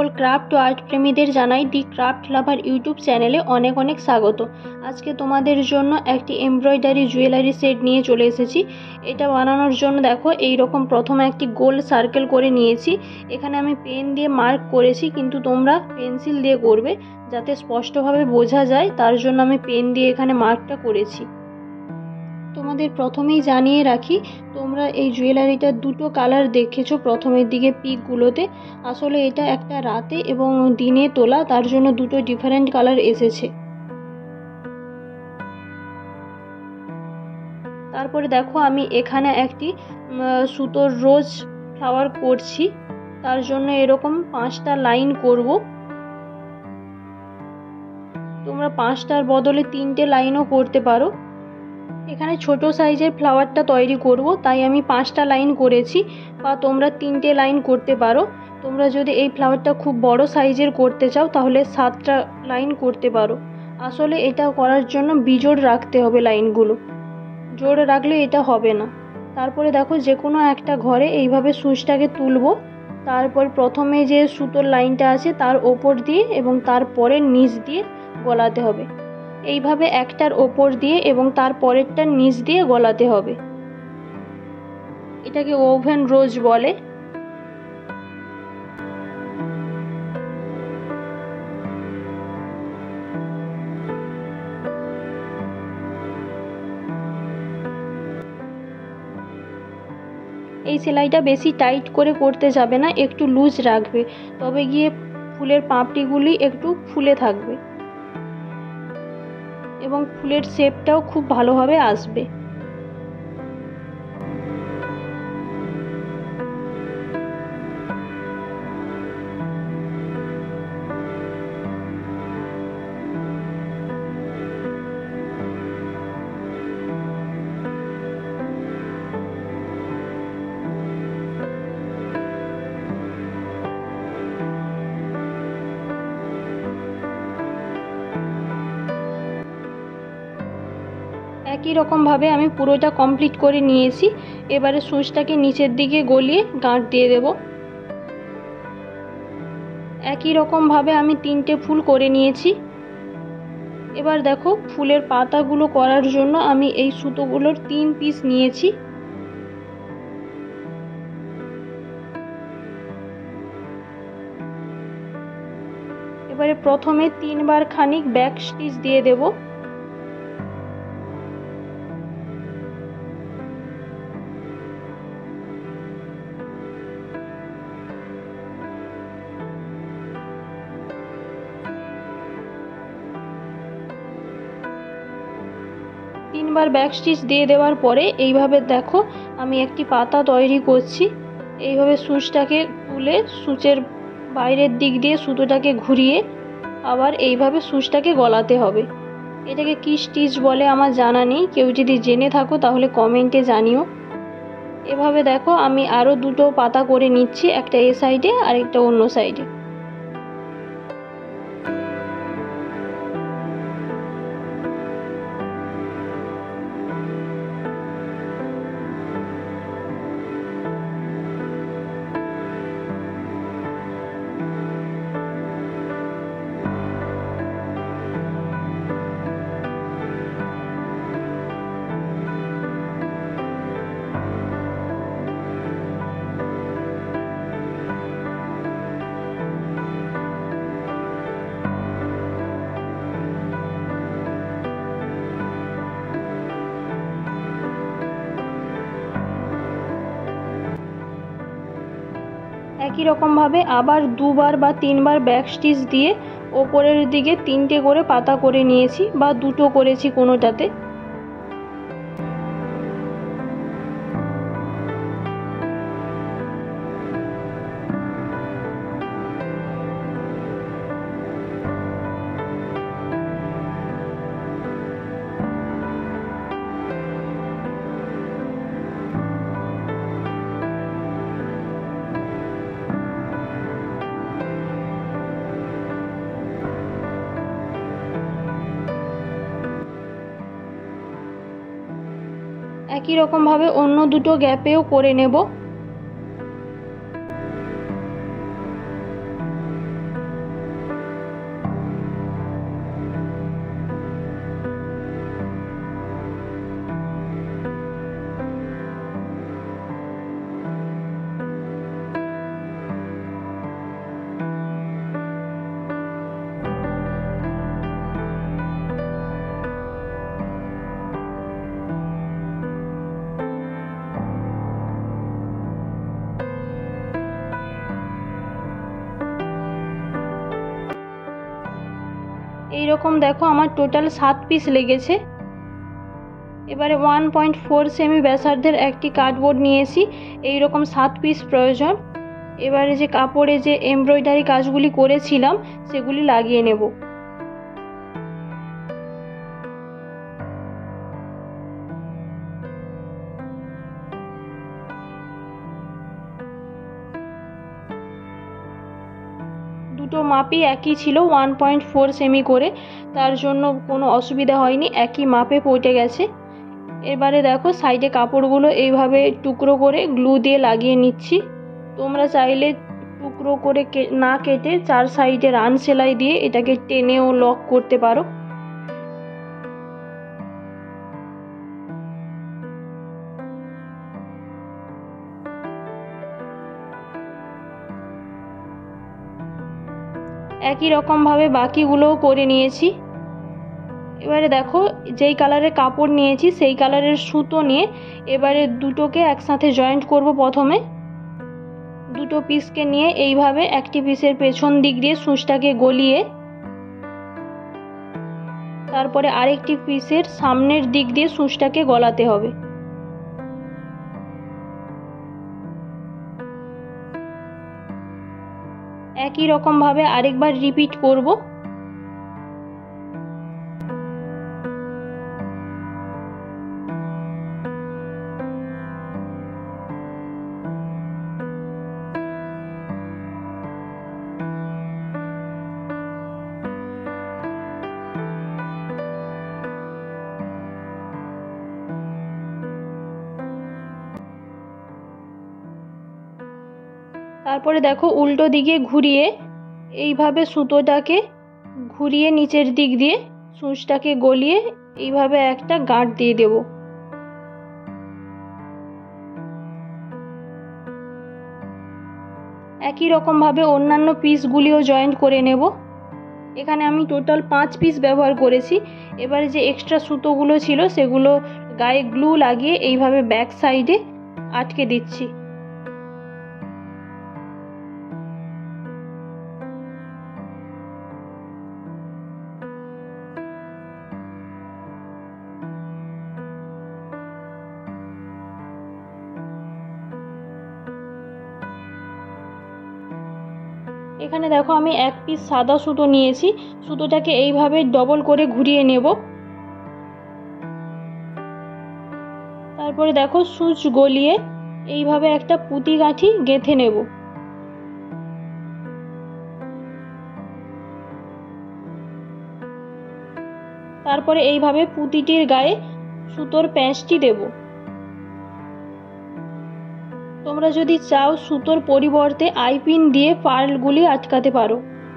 Craft ও art প্রেমীদের জানাই দি craft লাভার YouTube চ্যানেলে অনেক অনেক স্বাগত। আজকে তোমাদের জন্য একটি এমব্রয়ডারি জুয়েলারি সেট নিয়ে চলে এসেছি। এটা বানানোর জন্য দেখো এই রকম প্রথমে একটি গোল সার্কেল করে নিয়েছি। এখানে আমি পেন দিয়ে মার্ক করেছি, কিন্তু তোমরা পেন্সিল দিয়ে করবে যাতে স্পষ্টভাবে বোঝা যায়, তার জন্য আমি পেন দিয়ে এখানে মার্কটা করেছি। তোমাদের প্রথমেই জানিয়ে রাখি, তোমরা এই জুয়েলারিটার দুটো কালার দেখেছো প্রথমের দিকে পিকগুলোতে। আসলে এটা একটা রাতে এবং দিনে তোলা, তার জন্য দুটো ডিফারেন্ট কালার এসেছে। তারপরে দেখো আমি এখানে একটি সুতোর রোজ ফ্লাওয়ার করছি, তার জন্য এরকম 5টা লাইন করব। তোমরা 5টার বদলে 3টে লাইনও করতে পারো। এখানে ছোট সাইজের ফ্লাওয়ারটা তৈরি করব, তাই আমি 5টা লাইন করেছি, বা তোমরা 3টে লাইন করতে পারো। তোমরা যদি এই ফ্লাওয়ারটা খুব বড় সাইজের করতে চাও তাহলে 7টা লাইন করতে পারো। আসলে এটা করার জন্য বিজোড় রাখতে হবে লাইনগুলো, জোড় রাখলে এটা হবে না। তারপরে দেখো যে কোনো একটা ঘরে এইভাবে সুচটাকে তুলবো। তারপর প্রথমে যে সুতোর লাইনটা আছে তার ওপর দিয়ে এবং তারপরে নিচ দিয়ে গলাতে হবে। এইভাবে একটার ওপর দিয়ে এবং তার পরেরটার নিচ দিয়ে গলাতে হবে। এটাকে ওভেন রোজ বলে। এই সেলাইটা বেশি টাইট করে করতে যাবে না, একটু লুজ রাখবে, তবে গিয়ে ফুলের পাপড়িগুলি একটু ফুলে থাকবে এবং ফুলের শেপটাও খুব ভালোভাবে আসবে। একই রকমভাবে আমি পুরোটা কমপ্লিট করে নিয়েছি। এবারে সুচটাকে নিচের দিকে গলিয়ে গাঁট দিয়ে দেব। একই রকমভাবে আমি 3টে ফুল করে নিয়েছি। এবার দেখো ফুলের পাতাগুলো করার জন্য আমি এই সুতোগুলোর 3 পিস নিয়েছি। এবারে প্রথমে 3বার খানিক ব্যাক স্টিচ দিয়ে দেব। তিনবার ব্যাক স্টিচ দিয়ে দেওয়ার পরে এইভাবে দেখো আমি একটি পাতা তৈরি করছি। এইভাবে সুচটাকে তুলে সুচের বাইরের দিক দিয়ে সুতোটাকে ঘুরিয়ে আবার এইভাবে সুচটাকে গলাতে হবে। এটাকে কি স্টিচ বলে আমার জানা নেই, কেউ যদি জেনে থাকো তাহলে কমেন্টে জানিও। এভাবে দেখো আমি আরও দুটো পাতা করে নিচ্ছি, একটা এ সাইডে আর একটা অন্য সাইডে। একই রকমভাবে আবার 2বার বা 3বার ব্যাক স্টিচ দিয়ে ওপরের দিকে 3টে করে পাতা করে নিয়েছি, বা 2টো করেছি কোনোটাতে। একই রকমভাবে অন্য দুটো গ্যাপেও করে নেব। এই রকম দেখো আমার টোটাল 7 পিস লেগেছে। এবারে 1.4 সেমি ব্যাসার্ধের একটি কার্ডবোর্ড নিয়েছি, এই রকম 7 পিস প্রয়োজন। এবারে যে কাপড়ে যে এমব্রয়ডারি কাজগুলি করেছিলাম সেগুলি লাগিয়ে নেব। দুটো মাপই একই ছিল, 1.4 সেমি করে, তার জন্য কোনো অসুবিধা হয়নি, একই মাপে পড়ে গেছে। এবারে দেখো সাইডে কাপড়গুলো এইভাবে টুকরো করে গ্লু দিয়ে লাগিয়ে নিচ্ছি। তোমরা চাইলে টুকরো করে না কেটে 4 সাইডে রান সেলাই দিয়ে এটাকে টেনেও লক করতে পারো। একই রকমভাবে বাকিগুলোও করে নিয়েছি। এবারে দেখো যেই কালারের কাপড় নিয়েছি সেই কালারের সুতো নিয়ে এবারে দুটোকে একসাথে জয়েন্ট করব। প্রথমে দুটো পিসকে নিয়ে এইভাবে একটি পিসের পেছন দিক দিয়ে সূচটাকে গলিয়ে তারপরে আরেকটি পিসের সামনের দিক দিয়ে সূচটাকে গলাতে হবে। একই রকমভাবে আরেকবার রিপিট করব। তারপরে দেখো উল্টো দিকে ঘুরিয়ে এইভাবে সুতোটাকে ঘুরিয়ে নিচের দিক দিয়ে সূচটাকে গলিয়ে এইভাবে একটা গাঁট দিয়ে দেব। একই রকমভাবে অন্যান্য পিসগুলিও জয়েন্ট করে নেব। এখানে আমি টোটাল 5 পিস ব্যবহার করেছি। এবারে যে এক্সট্রা সুতোগুলো ছিল সেগুলো গায়ে গ্লু লাগিয়ে এইভাবে ব্যাক সাইডে আটকে দিচ্ছি। এখানে দেখো আমি 1 পিস সাদা সুতো নিয়েছি, সুতোটাকে এইভাবে ডবল করে ঘুরিয়ে নেব। তারপরে দেখো সূচ গলিয়ে এইভাবে একটা পুঁতি গাঁঠি গেঁথে নেব। তারপরে এইভাবে পুঁতিটির গায়ে সুতোর প্যাঁচটি দেব। তোমরা যদি চাও সুতোর পরিবর্তে আইপিন দিয়ে পার্লগুলি আটকাতে পারো।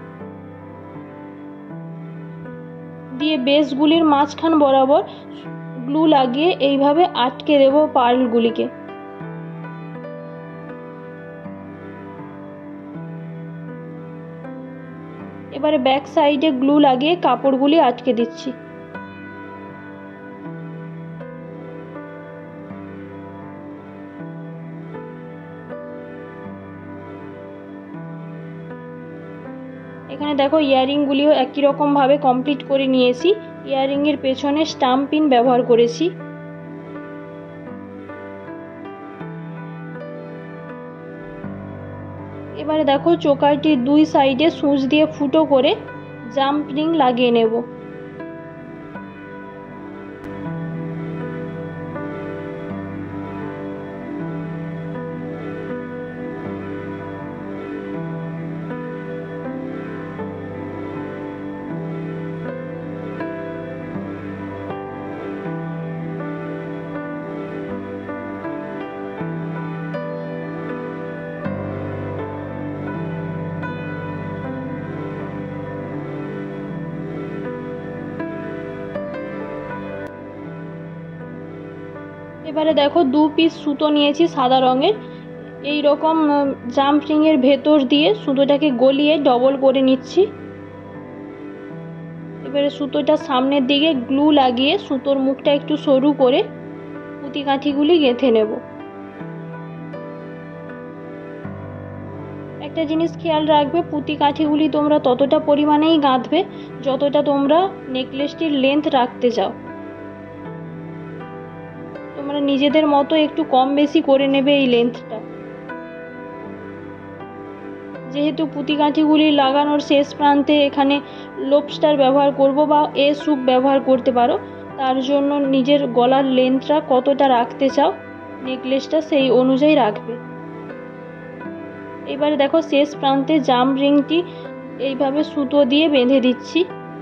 দিয়ে বেসগুলির মাঝখান বরাবর গ্লু লাগিয়ে এইভাবে আটকে দেব পার্লগুলিকে। এবারে ব্যাক সাইডে গ্লু লাগিয়ে কাপড়গুলি আটকে দিচ্ছি। এখানে দেখো ইয়াররিংগুলিও একই রকমভাবে কমপ্লিট করে নিয়েছি। ইয়াররিংয়ের পেছনে স্টাম্প পিন ব্যবহার করেছি। এবারে দেখো চোকারটির 2 সাইডে সূচ দিয়ে ফুটো করে জাম্প রিং লাগিয়ে নেব। এবারে দেখো 2 পিস সুতো নিয়েছি সাদা রঙের, এই রকম জাম্প রিংয়ের ভেতর দিয়ে সুতোটাকে গলিয়ে ডবল করে নিচ্ছি। এবারে সুতোটা সামনের দিকে গ্লু লাগিয়ে সুতোর মুখটা একটু সরু করে পুঁতি কাঠিগুলি গেঁথে নেব। একটা জিনিস খেয়াল রাখবে, পুঁতি কাঠিগুলি তোমরা ততটা পরিমাণেই গাঁথবে যতটা তোমরা নেকলেসটির লেন্থ রাখতে চাও। তোমরা নিজেদের মতো একটু কম বেশি করে নেবে এই লেন্থটা। যেহেতু পুঁতি কাঠিগুলি লাগানোর শেষ প্রান্তে এখানে লোবস্টার ব্যবহার করব বা এস হুক ব্যবহার করতে পারো, তার জন্য নিজের গলার লেন্থটা কতটা রাখতে চাও নেকলেসটা সেই অনুযায়ী রাখবে। এবারে দেখো শেষ প্রান্তে জাম্প রিংটি এইভাবে সুতো দিয়ে বেঁধে দিচ্ছি।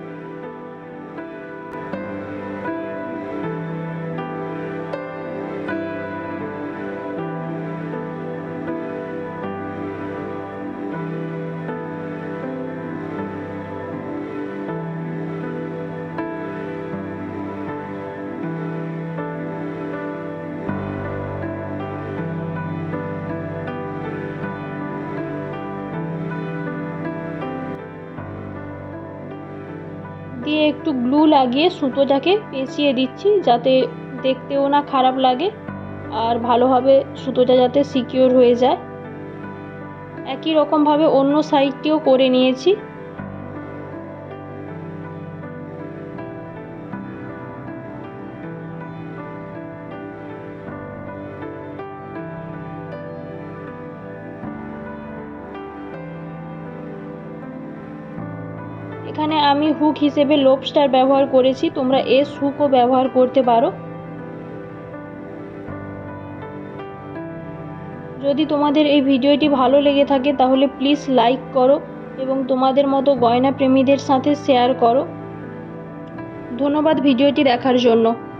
দিয়ে একটু গ্লু লাগিয়ে সুতোটাকে পেঁচিয়ে দিচ্ছি যাতে দেখতেও না খারাপ লাগে আর ভালোভাবে সুতোটা যাতে সিকিওর হয়ে যায়। একই রকমভাবে অন্য সাইডটিও করে নিয়েছি। এখানে আমি হুক হিসেবে লোবস্টার ব্যবহার করেছি, তোমরা এস হুকও ব্যবহার করতে পারো। যদি তোমাদের এই ভিডিওটি ভালো লেগে থাকে তাহলে প্লিজ লাইক করো এবং তোমাদের মতো গয়না প্রেমীদের সাথে শেয়ার করো। ধন্যবাদ ভিডিওটি দেখার জন্য।